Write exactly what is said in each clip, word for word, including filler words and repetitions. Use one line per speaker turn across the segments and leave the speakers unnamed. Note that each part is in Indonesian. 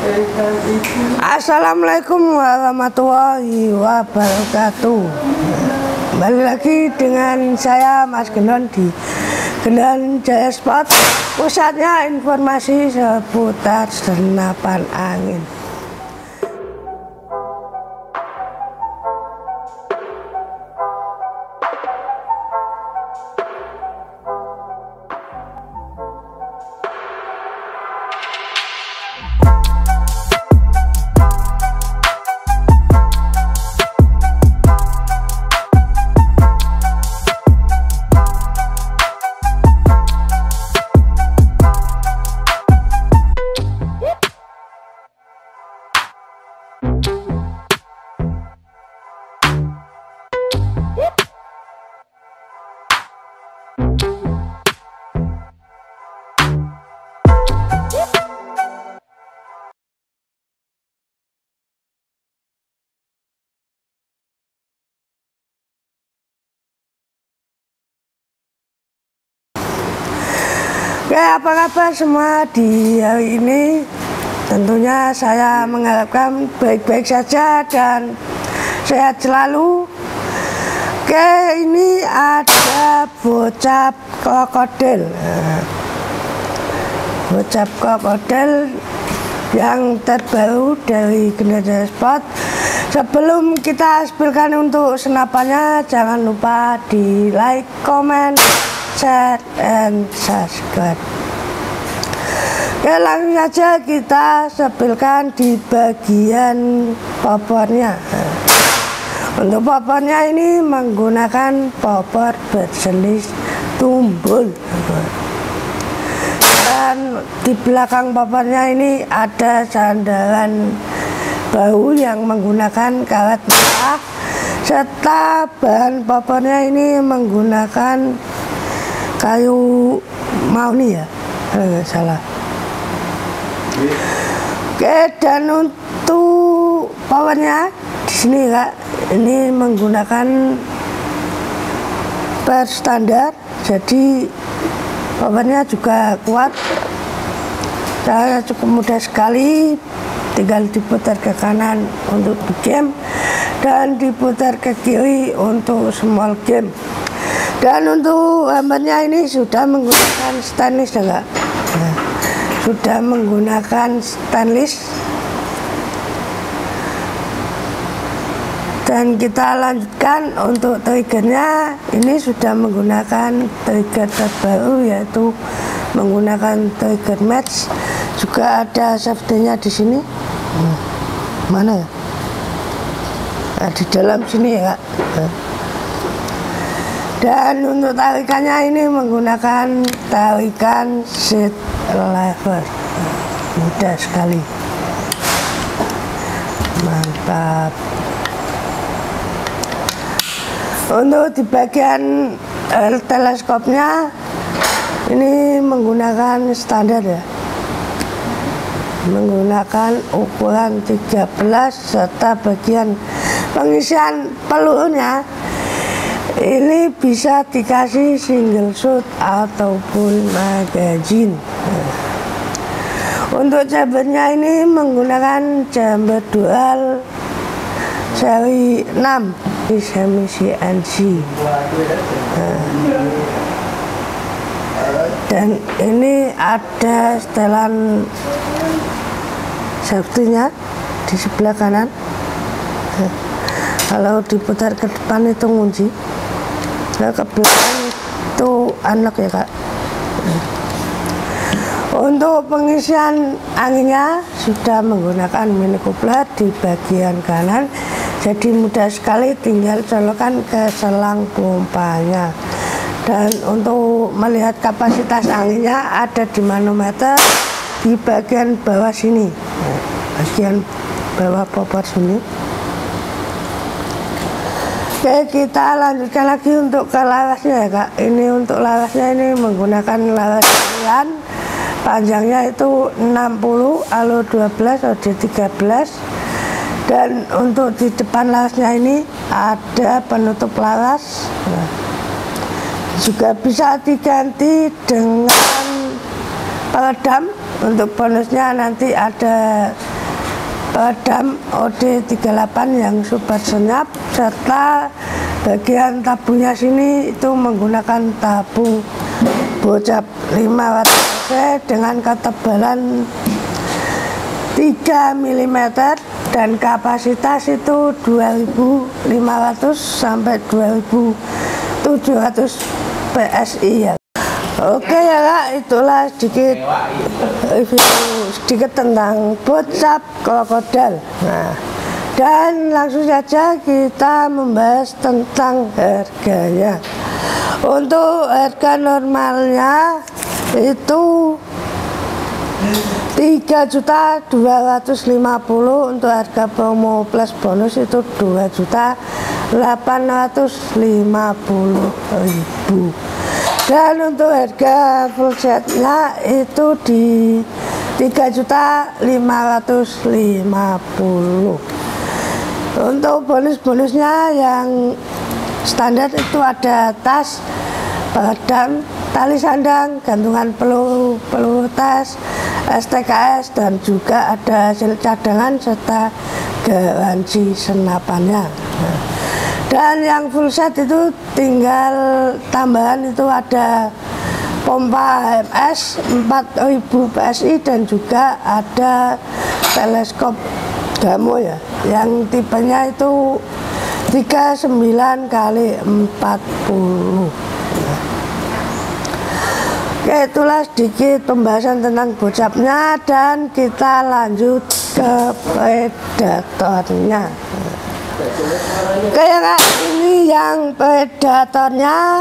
Assalamualaikum warahmatullahi wabarakatuh. Kembali lagi dengan saya Mas Gendon di Gendon Jaya Sport, pusatnya informasi seputar senapan angin. Oke, apa kabar semua di hari ini? Tentunya saya mengharapkan baik-baik saja dan sehat selalu. Oke, ini ada bocap krokodil. Bocap krokodil yang terbaru dari Gendon Jaya Sport. Sebelum kita spillkan untuk senapannya, jangan lupa di like, comment, share, and subscribe. Oke, langsung saja kita spillkan di bagian popornya. Untuk popornya ini menggunakan popor berjenis tumbul. Dan di belakang popornya ini ada sandaran bahu yang menggunakan karet merah, serta bahan popornya ini menggunakan kayu mahoni ya, kalau nggak salah. Oke, dan untuk powernya di sini kak, ini menggunakan per standar, jadi powernya juga kuat. Saya cukup mudah sekali, tinggal diputar ke kanan untuk big game dan diputar ke kiri untuk small game. Dan untuk hammernya ini sudah menggunakan stainless ya kak? Nah, sudah menggunakan stainless. Dan kita lanjutkan untuk triggernya, ini sudah menggunakan trigger terbaru yaitu menggunakan trigger match. Juga ada safety-nya di sini. Hmm, mana ya? Nah, di dalam sini ya kak. Nah. Dan untuk tarikannya ini menggunakan tarikan seat lever. Mudah sekali. Mantap. Untuk di bagian uh, teleskopnya ini menggunakan standar ya, menggunakan ukuran tiga belas, serta bagian pengisian pelurunya ini bisa dikasih single shot ataupun magazine. Untuk chambernya ini menggunakan chamber dual seri enam di semi C N C. Nah, dan ini ada setelan safety-nya di sebelah kanan. Nah, kalau diputar ke depan itu ngunci, nah, ke belakang itu unlock ya kak. Nah, untuk pengisian anginnya sudah menggunakan mini coupler di bagian kanan, jadi mudah sekali, tinggal colokan ke selang pompanya. Dan untuk melihat kapasitas anginnya ada di manometer di bagian bawah sini, nah, bagian bawah popor sini. Oke, kita lanjutkan lagi untuk ke larasnya ya kak. Ini untuk larasnya ini menggunakan laras harian, panjangnya itu enam puluh, alo dua belas, O D tiga belas. Dan untuk di depan larasnya ini ada penutup laras. Nah, juga bisa diganti dengan peredam. Untuk bonusnya nanti ada peredam O D tiga puluh delapan yang super senyap, serta bagian tabungnya sini itu menggunakan tabung bocap lima watt A C dengan ketebalan tiga milimeter dan kapasitas itu dua ribu lima ratus sampai dua ribu tujuh ratus P S I ya. Oke ya Kak, itulah sedikit review sedikit tentang bocap krokodil. Nah, dan langsung saja kita membahas tentang harganya. Untuk harga normalnya itu tiga juta dua ratus lima puluh, untuk harga promo plus bonus itu dua juta delapan ratus lima puluh ribu. Dan untuk harga full setnya itu di tiga juta lima ratus lima puluh. Untuk bonus-bonusnya yang standar itu ada tas, peredam, tali sandang, gantungan peluru, peluru tas, S T K S, dan juga ada hasil cadangan serta garansi senapannya. Nah, dan yang full set itu tinggal tambahan itu ada pompa H M S empat ribu P S I dan juga ada teleskop Gamo ya, yang tipenya itu tiga puluh sembilan kali empat puluh. Oke, itulah sedikit pembahasan tentang bocapnya, dan kita lanjut ke predatornya. Oke ya Kak, ini yang predatornya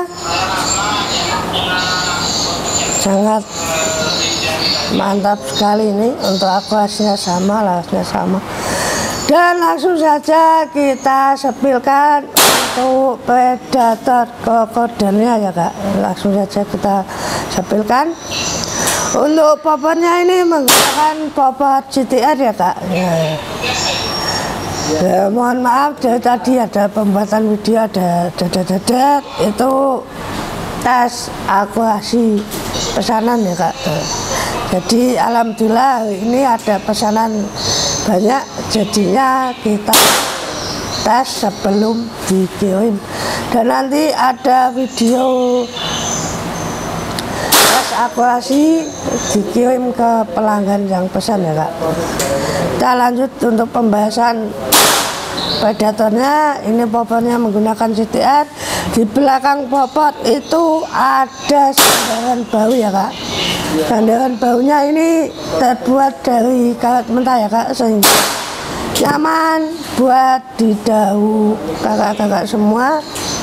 sangat mantap sekali ini. Untuk akuasinya sama, lasnya sama. Dan langsung saja kita sepilkan untuk predator krokodilnya ya Kak. Langsung saja kita sepilkan. Untuk popotnya ini menggunakan popot G T R ya Kak. Ya. Ya, mohon maaf dari tadi ada pembuatan video ada dadat-dadat, itu tes akurasi pesanan ya Kak. Jadi alhamdulillah ini ada pesanan banyak, jadinya kita tes sebelum dikirim, dan nanti ada video tes akurasi dikirim ke pelanggan yang pesan ya Kak. Kita lanjut untuk pembahasan predatornya. Ini popotnya menggunakan C T R. Di belakang popot itu ada sandaran bau ya Kak. Sandaran baunya ini terbuat dari kawat mentah ya Kak, sehingga nyaman buat di dahu kakak-kakak semua.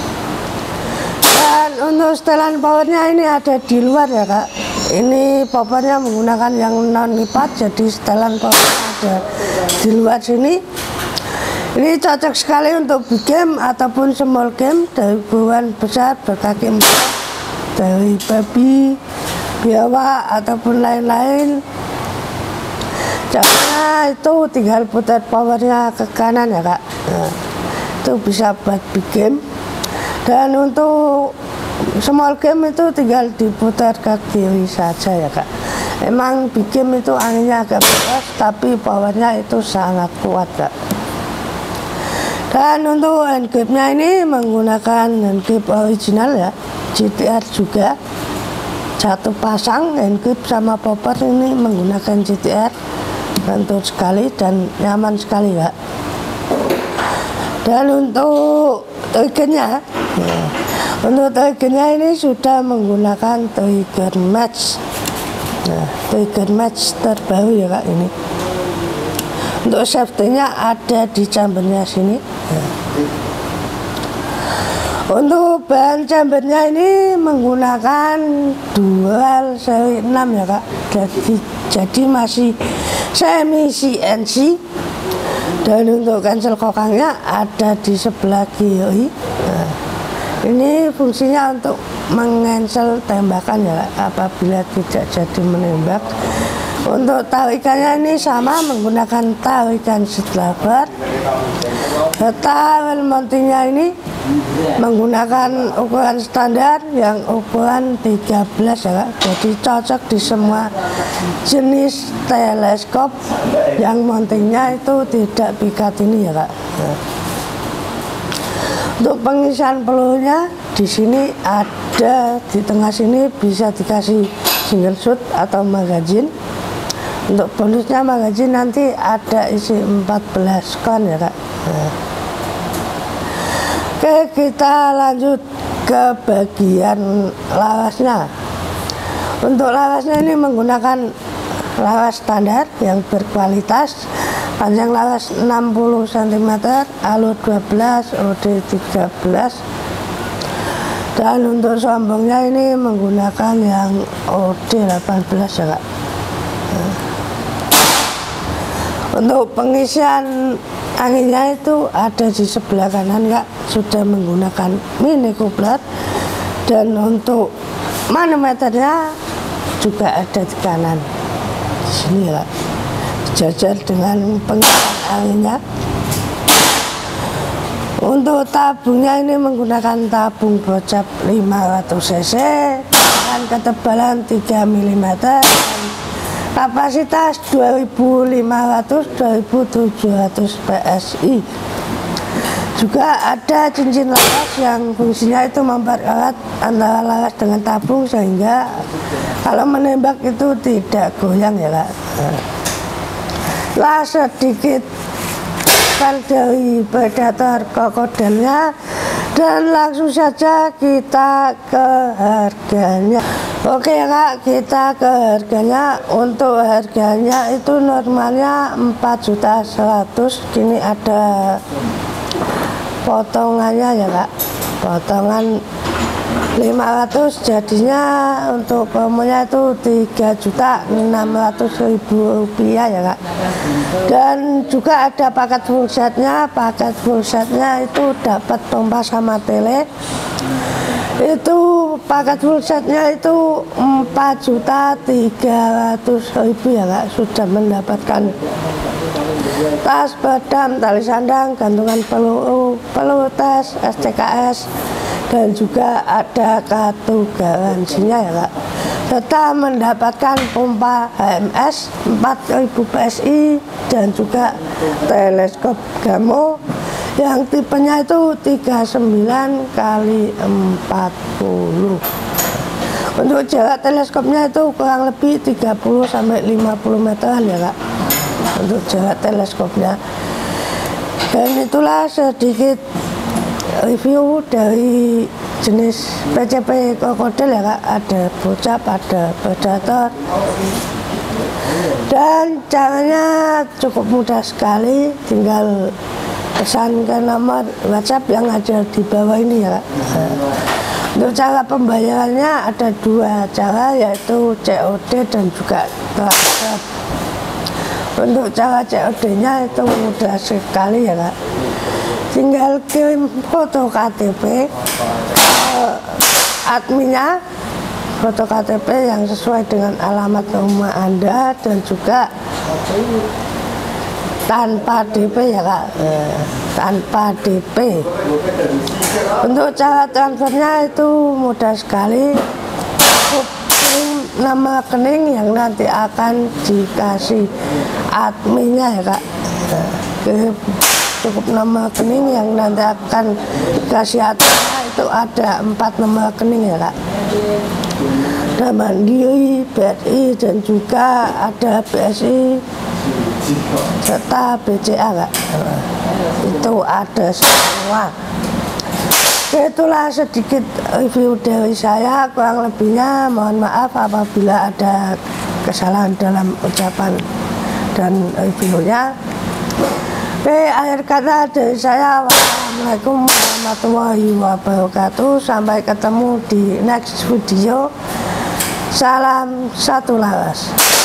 Dan untuk setelan powernya ini ada di luar ya Kak. Ini popotnya menggunakan yang non lipat, jadi setelan powernya ada di luar sini. Ini cocok sekali untuk big game ataupun small game, dari ukuran besar berkaki empat, dari babi, biawak ataupun lain-lain. Caranya itu tinggal putar powernya ke kanan ya Kak. Nah, itu bisa buat big game. Dan untuk small game itu tinggal diputar ke kiri saja ya Kak. Emang big game itu anginnya agak keras, tapi powernya itu sangat kuat Kak. Dan untuk handgripnya ini menggunakan handgrip original ya, G T R juga. Satu pasang handgrip sama popper ini menggunakan G T R, lentur sekali dan nyaman sekali Kak. Dan untuk triggernya, ya, untuk triggernya ini sudah menggunakan trigger match. Nah, trigger match terbaru ya Kak ini. Untuk safety-nya ada di chambernya sini. Nah. Untuk bahan chambernya ini menggunakan dual seri enam ya Kak. Jadi, jadi masih semi C N C. Dan untuk cancel kokangnya ada di sebelah kiri. Nah, ini fungsinya untuk mencancel tembakan ya Kak, apabila tidak jadi menembak. Untuk tarikannya ini sama, menggunakan tarikan seat lever. Serta wheel mountingnya ini menggunakan ukuran standar yang ukuran tiga belas ya Kak. Jadi cocok di semua jenis teleskop yang mountingnya itu tidak Picatinny ya Kak. Nah. Untuk pengisian pelurunya di sini ada di tengah sini bisa dikasih single shot atau magazine. Untuk bonusnya magazine nanti ada isi empat belas kon ya Kak. Nah. Oke, kita lanjut ke bagian lawasnya. Untuk lawasnya ini menggunakan lawas standar yang berkualitas. Panjang lawas enam puluh sentimeter, alur dua belas, O D tiga belas. Dan untuk sombongnya ini menggunakan yang O D delapan belas ya Kak. Nah. Untuk pengisian anginnya itu ada di sebelah kanan Kak, sudah menggunakan mini coupler. Dan untuk manometernya juga ada di kanan di sini Kak, sejajar dengan pengisian anginnya. Untuk tabungnya ini menggunakan tabung bocap lima ratus cc dengan ketebalan tiga milimeter, kapasitas dua ribu lima ratus sampai dua ribu tujuh ratus P S I. Juga ada cincin lawas yang fungsinya itu mempererat antara lawas dengan tabung sehingga kalau menembak itu tidak goyang ya Kak. Lah sedikit dari predator krokodilnya dan langsung saja kita ke harganya. Oke ya Kak, kita ke harganya. Untuk harganya itu normalnya empat juta seratus, kini ada potongannya ya Kak, potongan lima ratus, jadinya untuk promonya itu tiga juta enam ratus ribu rupiah ya Kak. Dan juga ada paket full setnya. Paket full setnya itu dapat pompa sama tele. Itu paket full setnya itu empat juta tiga ratus ribu ya Kak. Sudah mendapatkan tas, pedang, tali sandang, gantungan peluru, peluru tes, S T K S, dan juga ada kartu garansinya ya Kak. Serta mendapatkan pompa H M S empat ribu P S I dan juga teleskop Gamo yang tipenya itu tiga puluh sembilan kali empat puluh. Untuk jarak teleskopnya itu kurang lebih tiga puluh sampai lima puluh meteran ya Kak, untuk jarak teleskopnya. Dan itulah sedikit review dari jenis P C P krokodil ya Kak. Ada bocap, ada predator, dan caranya cukup mudah sekali. Tinggal pesan ke nomor WhatsApp yang ada di bawah ini ya Kak. Untuk cara pembayarannya ada dua cara, yaitu C O D dan juga transfer. Untuk cara C O D-nya itu mudah sekali ya Kak. Tinggal kirim foto K T P ke adminnya, foto K T P yang sesuai dengan alamat rumah Anda dan juga tanpa D P ya Kak, eh, tanpa D P. Untuk cara transfernya itu mudah sekali. Cukup kirim nama rekening yang nanti akan dikasih adminnya ya Kak. Kirim cukup nama rekening yang nanti akan dikasih adminnya, itu ada empat nama rekening ya Kak. Ada Mandiri, B R I, dan juga ada B S I serta B C A Kak. Itu ada semua. Itulah sedikit review dari saya, kurang lebihnya mohon maaf apabila ada kesalahan dalam ucapan dan reviewnya. Oke, akhir kata dari saya, wassalamualaikum warahmatullahi wabarakatuh. Sampai ketemu di next video. Salam satu laras.